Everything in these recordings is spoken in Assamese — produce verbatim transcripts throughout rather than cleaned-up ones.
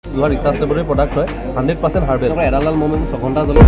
লোৱা ৰিচাৰ্জেবল প্ৰডাক্ট হয় হাণ্ড্ৰেড পাৰ্চেণ্ট হাৰ্বেল এডাল মমে ছঘণ্টা জ্বলে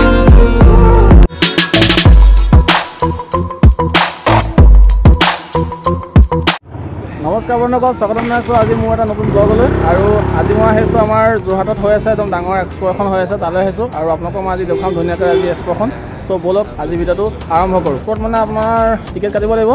নমস্কাৰ বন্ধুসকল স্বাগতম জনাইছোঁ আজি মোৰ এটা নতুন ব্লগলৈ আৰু আজি মই আহিছোঁ আমাৰ যোৰহাটত হৈ আছে একদম ডাঙৰ এক্সপো এখন হৈ আছে তালৈ আহিছোঁ আৰু আপোনালোকক মই আজি দেখুৱাম ধুনীয়াকৈ আজি এক্সপোখন চ' ব'লক আজি ভিডিঅ'টো আৰম্ভ কৰোঁ ক'ত মানে আপোনাৰ টিকেট কাটিব লাগিব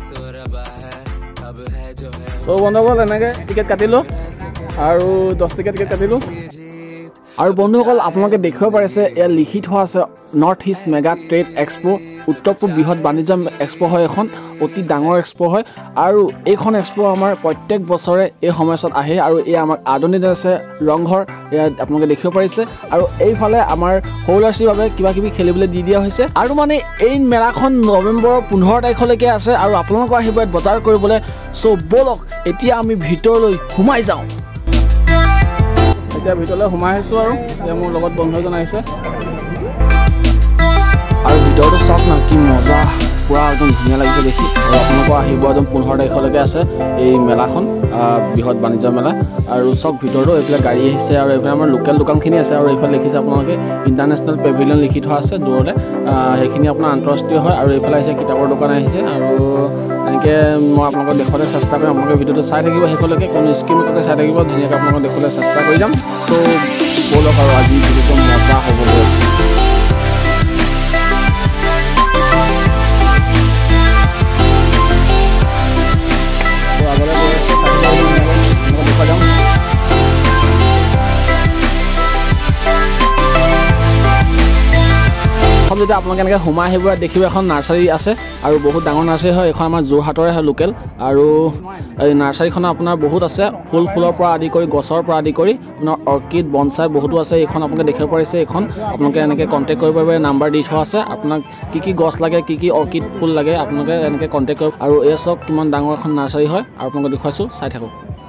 চ' বন্ধুসকল এনেকৈ টিকেট কাটিলোঁ আৰু দহ টিকেট টিকেট কাটিলোঁ আৰু বন্ধুসকল আপোনালোকে দেখিব পাৰিছে ইয়াত লিখি থোৱা আছে north east mega trade expo উত্তৰ পূব বৃহৎ বাণিজ্য এক্সপো হয় এখন অতি ডাঙৰ এক্সপো হয় আৰু এইখন এক্সপো আমাৰ প্ৰত্যেক বছৰে এই সময়ছোৱাত আহে আৰু এই আমাৰ আদৰণিত আছে ৰংঘৰ ইয়াত আপোনালোকে দেখিব পাৰিছে আৰু এইফালে আমাৰ সৰু ল'ৰা ছোৱালীৰ বাবে কিবা কিবি খেলিবলৈ দি দিয়া হৈছে আৰু মানে এই মেলাখন নৱেম্বৰৰ পোন্ধৰ তাৰিখলৈকে আছে আৰু আপোনালোকৰ আহিব ইয়াত বজাৰ কৰিবলৈ চ' ব'লক এতিয়া আমি ভিতৰলৈ সোমাই যাওঁ এতিয়া ভিতৰলৈ সোমাই আহিছোঁ আৰু এতিয়া মোৰ লগত বন্ধু এজন আহিছে আৰু ভিতৰটো চাওক না কি মজা পুৰা একদম ধুনীয়া লাগিছে দেখি আৰু আপোনালোকৰ আহিব একদম পোন্ধৰ তাৰিখলৈকে আছে এই মেলাখন বৃহৎ বাণিজ্য মেলা আৰু চব ভিতৰতো এইফালে গাড়ী আহিছে আৰু এইফালে আমাৰ লোকেল দোকানখিনি আছে আৰু এইফালে লিখিছে আপোনালোকে ইণ্টাৰনেশ্যনেল পেভিলিয়ন লিখি থোৱা আছে দূৰতে সেইখিনি আপোনাৰ আন্তঃৰাষ্ট্ৰীয় হয় আৰু এইফালে আহিছে কিতাপৰ দোকান আহিছে আৰু এনেকৈ মই আপোনালোকক দেখুৱাবলৈ চেষ্টা কৰিম আপোনালোকে ভিডিঅ'টো চাই থাকিব শেষলৈকে কোনো স্কিম নকৰাকৈ চাই থাকিব ধুনীয়াকৈ আপোনালোকক দেখুৱাবলৈ চেষ্টা কৰি যাম ত' ব'লক আৰু আজি ভিডিঅ'টো মজা হ'ব গৈ যেতিয়া আপোনালোকে এনেকৈ সোমাই আহিব দেখিব এখন নাৰ্চাৰী আছে আৰু বহুত ডাঙৰ নাৰ্চাৰী হয় এইখন আমাৰ যোৰহাটৰে হয় লোকেল আৰু এই নাৰ্চাৰীখনত আপোনাৰ বহুত আছে ফুল ফুলৰ পৰা আদি কৰি গছৰ পৰা আদি কৰি আপোনাৰ অৰ্কিড বনচাই বহুতো আছে এইখন আপোনালোকে দেখিব পাৰিছে এইখন আপোনালোকে এনেকৈ কণ্টেক্ট কৰিব পাৰিব নাম্বাৰ দি থোৱা আছে আপোনাক কি কি গছ লাগে কি কি অৰ্কিড ফুল লাগে আপোনালোকে এনেকৈ কণ্টেক্ট কৰিব আৰু এই চব কিমান ডাঙৰ এখন নাৰ্চাৰী হয় আৰু আপোনালোকে দেখুৱাইছোঁ চাই থাকক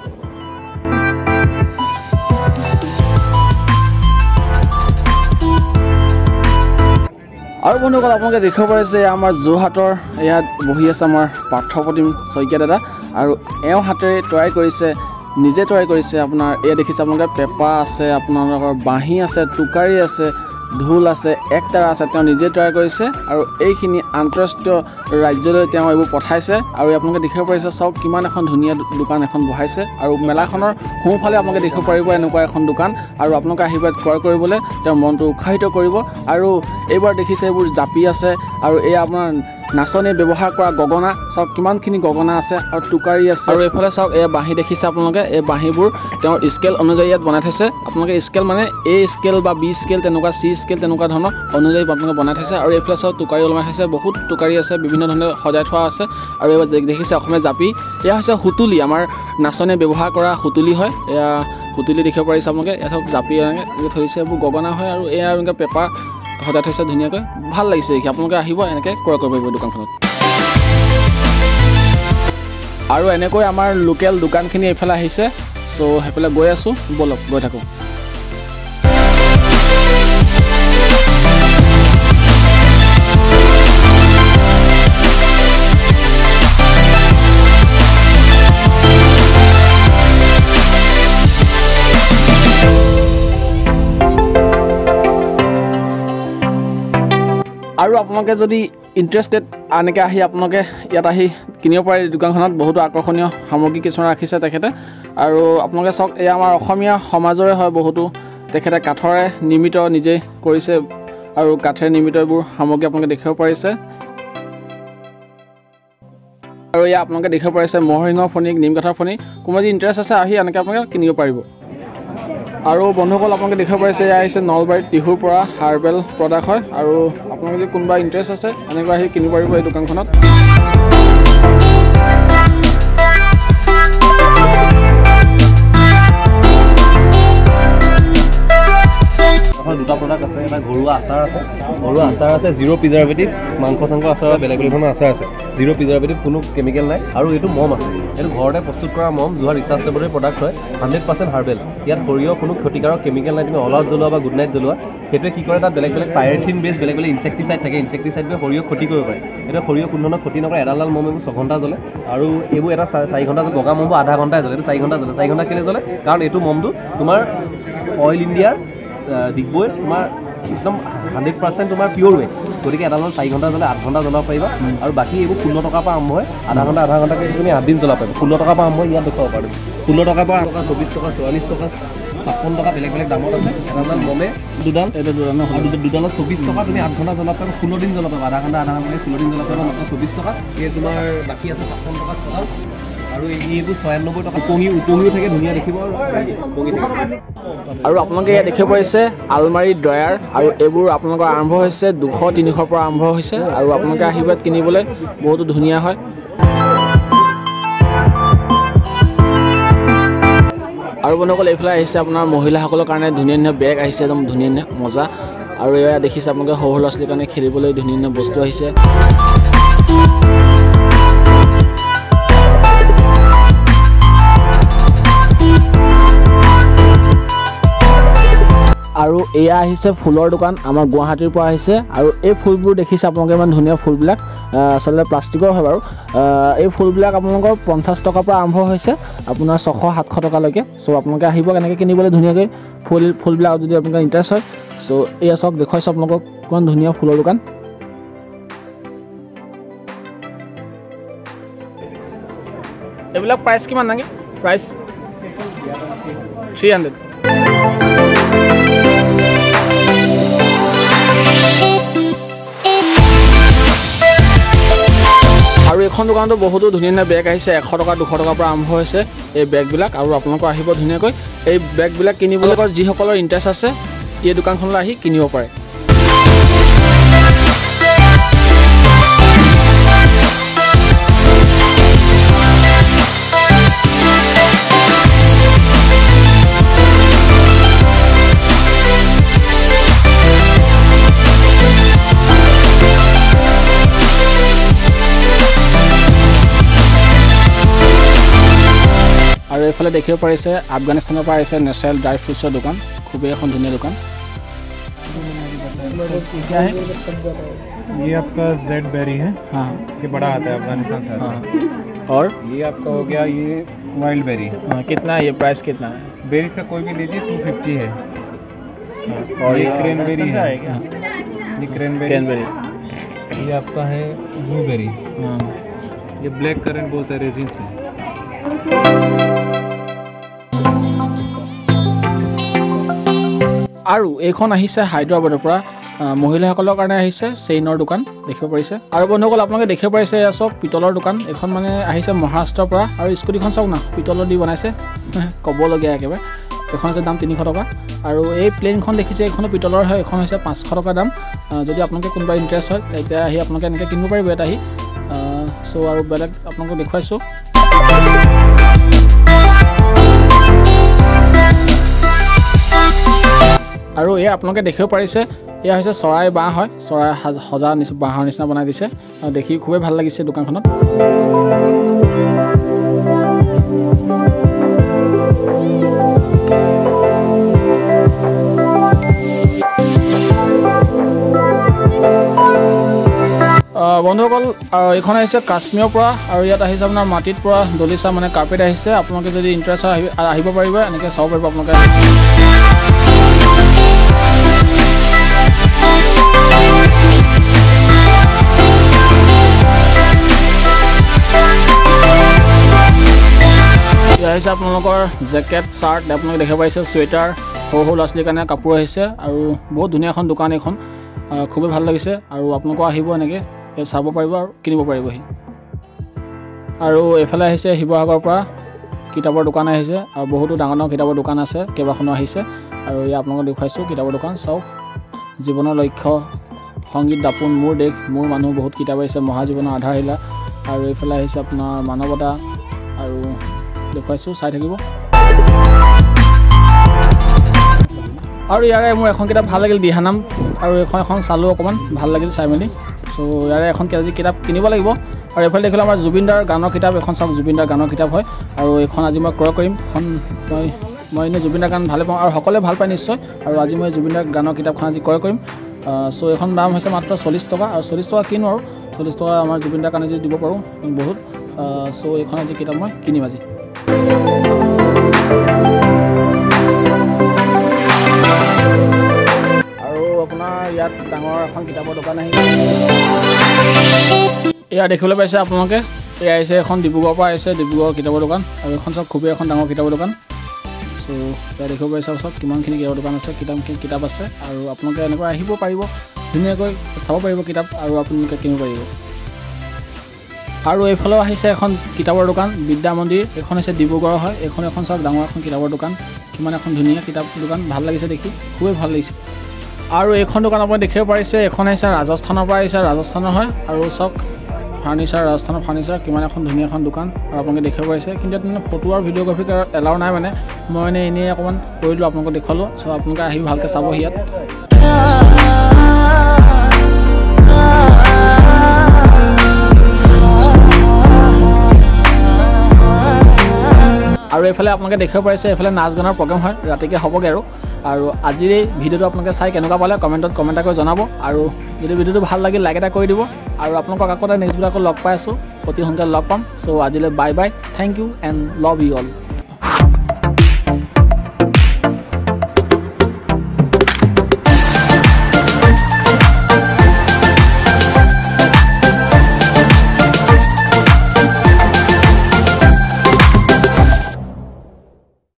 আৰু বন্ধুসকল আপোনালোকে দেখিব পাৰিছে আমাৰ যোৰহাটৰ ইয়াত বহি আছে আমাৰ পাৰ্থপ্ৰতিম শইকীয়া দাদা আৰু এওঁ হাতেৰে তৈয়াৰ কৰিছে নিজে তৈয়াৰ কৰিছে আপোনাৰ এয়া দেখিছে আপোনালোকে পেঁপা আছে আপোনালোকৰ বাঁহী আছে টোকাৰী আছে ঢোল আছে একতাৰা আছে তেওঁ নিজে তৈয়াৰ কৰিছে আৰু এইখিনি আন্তঃৰাষ্ট্ৰীয় ৰাজ্যলৈ তেওঁ এইবোৰ পঠাইছে আৰু আপোনালোকে দেখিব পাৰিছে চাওক কিমান এখন ধুনীয়া দোকান এখন বহাইছে আৰু মেলাখনৰ সোঁফালে আপোনালোকে দেখিব পাৰিব এনেকুৱা এখন দোকান আৰু আপোনালোকে আহিব ক্ৰয় কৰিবলৈ তেওঁৰ মনটো উৎসাহিত কৰিব আৰু এইবাৰ দেখিছে এইবোৰ জাপি আছে আৰু এই আপোনাৰ নাচনীয়ে ব্যৱহাৰ কৰা গগনা চাওক কিমানখিনি গগনা আছে আৰু টোকাৰী আছে আৰু এইফালে চাওক এই বাঁহী দেখিছে আপোনালোকে এই বাঁহীবোৰ তেওঁৰ স্কেল অনুযায়ী ইয়াত বনাই থৈছে আপোনালোকে স্কেল মানে এ স্কেল বা বি স্কেল তেনেকুৱা চি স্কেল তেনেকুৱা ধৰণৰ অনুযায়ী আপোনালোকে বনাই থৈছে আৰু এইফালে চাওক টোকাৰী ওলমাই থৈছে বহুত টোকাৰী আছে বিভিন্ন ধৰণে সজাই থোৱা আছে আৰু এইবাৰ দেখিছে অসমীয়া জাপি এয়া হৈছে সুতুলি আমাৰ নাচনীয়ে ব্যৱহাৰ কৰা সুতুলি হয় এয়া সুতুলি দেখিব পাৰিছে আপোনালোকে ইয়াত জাপি এনেকৈ থৈছে এইবোৰ গগনা হয় আৰু এয়া এনেকৈ পেঁপা সজাই থৈছে ধুনীয়াকৈ ভাল লাগিছে দেখি আপোনালোকে আহিব এনেকৈ ক্ৰয় কৰিব পাৰিব দোকানখনত আৰু এনেকৈ আমাৰ লোকেল দোকানখিনি এইফালে আহিছে চ' সেইফালে গৈ আছোঁ ব'লক গৈ থাকোঁ আৰু আপোনালোকে যদি ইণ্টাৰেষ্টেড এনেকৈ আহি আপোনালোকে ইয়াত আহি কিনিব পাৰে দোকানখনত বহুতো আকৰ্ষণীয় সামগ্ৰী কিছুমান ৰাখিছে তেখেতে আৰু আপোনালোকে চাওক এয়া আমাৰ অসমীয়া সমাজৰে হয় বহুতো তেখেতে কাঠৰে নিৰ্মিত নিজে কৰিছে আৰু কাঠেৰে নিৰ্মিত এইবোৰ সামগ্ৰী আপোনালোকে দেখিব পাৰিছে আৰু এয়া আপোনালোকে দেখিব পাৰিছে মহৰিঙৰ ফণি নিম কাঠৰ ফণি কোনোবা যদি ইণ্টাৰেষ্ট আছে আহি এনেকৈ আপোনালোকে কিনিব পাৰিব আৰু বন্ধুসকল আপোনালোকে দেখিব পাৰিছে এয়া আহিছে নলবাৰীত টিহুৰ পৰা হাৰ্বেল প্ৰডাক্ট হয় আৰু আপোনালোকে যদি কোনোবা ইণ্টাৰেষ্ট আছে এনেকৈ আহি কিনিব পাৰিব এই দোকানখনত দুটা প্ৰডাক্ট আছে এটা ঘৰুৱা আচাৰ আছে ঘৰুৱা আচাৰ আছে জিৰ' প্ৰিজাৰ্ভেটিভ মাংস চাংস আচাৰ বেলেগ বেলেগ ধৰণৰ আচাৰ আছে জিৰ' প্ৰিজাৰ্ভেটিভ কোনো কেমিকেল নাই আৰু এইটো মম আছে এইটো ঘৰতে প্ৰস্তুত কৰা মম যোৱা ৰিচাৰ্চ লেবৰেটৰী প্ৰডাক্ট হয় হাণ্ড্ৰেড পাৰ্চেণ্ট হাৰ্বেল ইয়াত সৰিয়হ কোনো ক্ষতিকাৰক কেমিকেল নাই তুমি অল আউট জ্বলোৱা বা গুড নাইট জ্বলোৱা সেইটোৱে কি কৰে তাত বেলেগ বেলেগ পাইৰেথিন বেছ বেলেগ বেলেগ ইনচেক্টিচাইড থাকে ইনচেক্টিচাইডে সৰিয়হ ক্ষতি কৰিব পাৰে এইটো সৰিয়হ কোনো ধৰণৰ ক্ষতি নকৰে এডাল মম এইবোৰ ছঘণ্টা জ্বলে আৰু এইবোৰ এটা চাৰি ঘণ্টা জ্বলে বগা মমবোৰ আধা ঘণ্টাই জ্বলে এইটো চাৰি ঘণ্টা জ্বলে চাৰি ঘণ্টা কেলৈ জ্বলে কাৰণ এইটো মমটো তোমাৰ অইল ইণ্ডিয়াৰ ডিগবৈত তোমাৰ একদম হাণ্ড্ৰেড পাৰ্চেণ্ট তোমাৰ পিয়'ৰ ৱেক্স গতিকে এডালত চাৰি ঘণ্টা জ্বলে আঠ ঘণ্টা জ্বলাব পাৰিবা আৰু বাকী এইবোৰ ষোল্ল টকাৰ পৰা আৰম্ভ হয় আধা ঘণ্টা আধা ঘণ্টাকৈ তুমি আঠ দিন জ্বলাব পাৰিবা ষোল্ল টকাৰ পৰা আৰম্ভ হয় ইয়াত দেখুৱাব পাৰিম ষোল্ল টকাৰ পৰা টকা চৌবিছ টকা চৌৰাল্লিছ টকা ছাপন্ন টকা বেলেগ বেলেগ দামত আছে এডাল মমে দুডাল এইটো দুডাল আৰু দুডালত চৌবিছ টকা তুমি আঠ ঘণ্টা জ্বলাব পাৰিবা ষোল্ল দিন জ্বলাব পাৰিবা আধা ঘণ্টা আধা ঘণ্টাকৈ ষোল্ল দিন জ্বলাব পাৰিবা মাত্ৰ চৌবিছ টকা এই তোমাৰ বাকী আছে ছাপন্ন টকা চলাল আৰু এইবোৰ ছয়ান্নব্বৈ টকা উপঙি উপঙিও থাকে ধুনীয়া দেখিব আৰু উপঙি থাকে আৰু আপোনালোকে ইয়াত দেখিব পাৰিছে আলমাৰী ড্ৰয়াৰ আৰু এইবোৰ আপোনালোকৰ আৰম্ভ হৈছে দুশ তিনিশৰ পৰা আৰম্ভ হৈছে আৰু আপোনালোকে আহিব ইয়াত কিনিবলৈ বহুতো ধুনীয়া হয় আৰু বন্ধুসকল এইফালে আহিছে আপোনাৰ মহিলাসকলৰ কাৰণে ধুনীয়া ধুনীয়া বেগ আহিছে একদম ধুনীয়া ধুনীয়া মজা আৰু এয়া দেখিছে আপোনালোকে সৰু ল'ৰা ছোৱালীৰ কাৰণে খেলিবলৈ ধুনীয়া ধুনীয়া বস্তু আহিছে আৰু এয়া আহিছে ফুলৰ দোকান আমাৰ গুৱাহাটীৰ পৰা আহিছে আৰু এই ফুলবোৰ দেখিছে আপোনালোকে ইমান ধুনীয়া ফুলবিলাক আচলতে প্লাষ্টিকৰ হয় বাৰু এই ফুলবিলাক আপোনালোকৰ পঞ্চাছ টকাৰ পৰা আৰম্ভ হৈছে আপোনাৰ ছশ সাতশ টকালৈকে চ' আপোনালোকে আহিব কেনেকৈ কিনিবলৈ ধুনীয়াকৈ ফুল ফুলবিলাক যদি আপোনালোকৰ ইণ্টাৰেষ্ট হয় চ' এয়া চাওক দেখুৱাইছোঁ আপোনালোকক কিমান ধুনীয়া ফুলৰ দোকান এইবিলাক প্ৰাইচ কিমান লাগে প্ৰাইচ থ্ৰী হাণ্ড্ৰেড আৰু এখন দোকানতো বহুতো ধুনীয়া ধুনীয়া বেগ আহিছে এশ টকা দুশ টকাৰ পৰা আৰম্ভ হৈছে এই বেগবিলাক আৰু আপোনালোকৰ আহিব ধুনীয়াকৈ এই বেগবিলাক কিনিবলৈ যিসকলৰ ইণ্টাৰেষ্ট আছে এই দোকানখনলৈ আহি কিনিব পাৰে আৰু এইফালে দেখিব পাৰিছে আফগানিস্তানৰ পৰা আহিছে নেচাৰেল ড্ৰাই ফ্ৰুটছৰ দোকান খুবেই এখন ধুনীয়া দোকান क्या है ये आपका जेड बेरी है हाँ ये बड़ा आता है अफगानिस्तान से आता है और ये आपका हो गया ये वाइल्ड बेरी हाँ, कितना है ये प्राइस कितना है बेरीज का कोई भी लीजिए टू फिफ्टी है और ये ये क्रैनबेरी है ये क्रैनबेरी कैनबेरी ये आपका है ब्लूबेरी हाँ ये ब्लैक करंट बोलते हैं रेजिन्स में আৰু এইখন আহিছে হায়দৰাবাদৰ পৰা মহিলাসকলৰ কাৰণে আহিছে চেইনৰ দোকান দেখিব পাৰিছে আৰু বন্ধুসকল আপোনালোকে দেখিব পাৰিছে এয়া চব পিতলৰ দোকান এখন মানে আহিছে মহাৰাষ্ট্ৰৰ পৰা আৰু স্কুটিখন চাওক না পিতলৰ দি বনাইছে ক'বলগীয়া একেবাৰে এখন আছে দাম তিনিশ টকা আৰু এই প্লেনখন দেখিছে এইখনো পিতলৰ হয় এখন হৈছে পাঁচশ টকা দাম যদি আপোনালোকে কোনোবা ইণ্টাৰেষ্ট হয় তেতিয়া আহি আপোনালোকে এনেকৈ কিনিব পাৰিব ইয়াত আহি চ' আৰু বেলেগ আপোনালোকক দেখুৱাইছোঁ আৰু এয়া আপোনালোকে দেখিব পাৰিছে এয়া হৈছে চৰাই বাঁহ হয় চৰাই সজা নিচিনা বাঁহৰ নিচিনা বনাই দিছে দেখি খুবেই ভাল লাগিছে দোকানখনত বন্ধুসকল এইখন আহিছে কাশ্মীৰৰ পৰা আৰু ইয়াত আহিছে আপোনাৰ মাটিত পৰা দলিচা মানে কাৰ্পেট আহিছে আপোনালোকে যদি ইণ্টাৰেষ্ট হয় আহিব পাৰিব এনেকৈ চাব পাৰিব আপোনালোকে আহিছে আপোনালোকৰ জেকেট চাৰ্ট আপোনালোকে দেখিব পাৰিছে চুৱেটাৰ সৰু সৰু ল'ৰা ছোৱালীৰ কাৰণে কাপোৰ আহিছে আৰু বহুত ধুনীয়া এখন দোকান এইখন খুবেই ভাল লাগিছে আৰু আপোনালোকেও আহিব এনেকৈ চাব পাৰিব আৰু কিনিব পাৰিবহি আৰু এইফালে আহিছে শিৱসাগৰৰ পৰা কিতাপৰ দোকান আহিছে আৰু বহুতো ডাঙৰ ডাঙৰ কিতাপৰ দোকান আছে কেইবাখনো আহিছে আৰু ইয়াত আপোনালোকক দেখুৱাইছোঁ কিতাপৰ দোকান চাওক জীৱনৰ লক্ষ্য সংগীত দাপোন মোৰ দেশ মোৰ মানুহ বহুত কিতাপ আহিছে মহাজীৱনৰ আধাৰশিলা আৰু এইফালে আহিছে আপোনাৰ মানৱতা আৰু দেখুৱাইছোঁ চাই থাকিব আৰু ইয়াৰে মোৰ এখন কিতাপ ভাল লাগিল দিহানাম আৰু এখন এখন চালোঁ অকণমান ভাল লাগিল চাই মেলি চ' ইয়াৰে এখন আজি কিতাপ কিনিব লাগিব আৰু এইফালে দেখিলোঁ আমাৰ জুবিন দাৰ গানৰ কিতাপ এখন চাওক জুবিন দাৰ গানৰ কিতাপ হয় আৰু এইখন আজি মই ক্ৰয় কৰিম এখন মই মই এনেই জুবিন দাৰ গান ভালে পাওঁ আৰু সকলোৱে ভাল পায় নিশ্চয় আৰু আজি মই জুবিন দাৰ গানৰ কিতাপখন আজি ক্ৰয় কৰিম চ' এইখন দাম হৈছে মাত্ৰ চল্লিছ টকা আৰু চল্লিছ টকা কিনো আৰু চল্লিছ টকা আমাৰ জুবিন দাৰ কাৰণে যদি দিব পাৰোঁ বহুত চ' এইখন আজি কিতাপ মই কিনিম আজি আৰু আপোনাৰ ইয়াত ডাঙৰ এখন কিতাপৰ দোকান আহিছে এয়া দেখিবলৈ পাইছে আপোনালোকে এয়া আহিছে এখন ডিব্ৰুগড়ৰ পৰা আহিছে ডিব্ৰুগড়ৰ কিতাপৰ দোকান আৰু এখন চব খুবেই এখন ডাঙৰ কিতাপৰ দোকান চ' এয়া দেখিব পাৰিছে চব কিমানখিনি কিতাপৰ দোকান আছে কিতাপখিনি কিতাপ আছে আৰু আপোনালোকে এনেকৈ আহিব পাৰিব ধুনীয়াকৈ চাব পাৰিব কিতাপ আৰু আপোনালোকে কিনিব পাৰিব আৰু এইফালেও আহিছে এখন কিতাপৰ দোকান বিদ্যা মন্দিৰ এইখন হৈছে ডিব্ৰুগড়ৰ হয় এইখন এখন চাওক ডাঙৰ এখন কিতাপৰ দোকান কিমান এখন ধুনীয়া কিতাপ দোকান ভাল লাগিছে দেখি খুবেই ভাল লাগিছে আৰু এইখন দোকান আপুনি দেখিব পাৰিছে এখন আহিছে ৰাজস্থানৰ পৰা আহিছে ৰাজস্থানৰ হয় আৰু চাওক ফাৰ্নিচাৰ ৰাজস্থানৰ ফাৰ্নিচাৰ কিমান এখন ধুনীয়া এখন দোকান আৰু আপোনালোকে দেখিব পাৰিছে কিন্তু ইয়াত মানে ফটো আৰু ভিডিঅ'গ্ৰাফী এলাও নাই মানে মই মানে এনেই অকণমান কৰিলোঁ আপোনালোকক দেখুৱালোঁ চ' আপোনালোকে আহি ভালকৈ চাবহি ইয়াত আৰু এইফালে আপোনালোকে দেখিব পাৰিছে এইফালে নাচ গানৰ প্ৰগ্ৰেম হয় ৰাতিকৈ হ'বগৈ আৰু আৰু আজিৰ এই ভিডিঅ'টো আপোনালোকে চাই কেনেকুৱা পালে কমেণ্টত কমেণ্ট এটা কৰি জনাব আৰু যদি ভিডিঅ'টো ভাল লাগিল লাইক এটা কৰি দিব আৰু আপোনালোকক আকৌ এটা নেক্সট ভিডিঅ' আকৌ লগ পাই আছোঁ অতি সোনকালে লগ পাম চ' আজিলৈ bye bye thank you and love you all